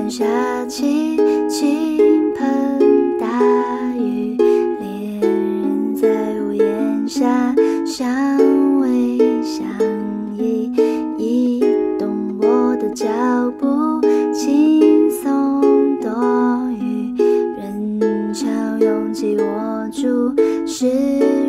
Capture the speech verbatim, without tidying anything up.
下起倾盆大雨，恋人在屋檐下相偎相依，移动我的脚步，轻松多余，人潮拥挤，握住是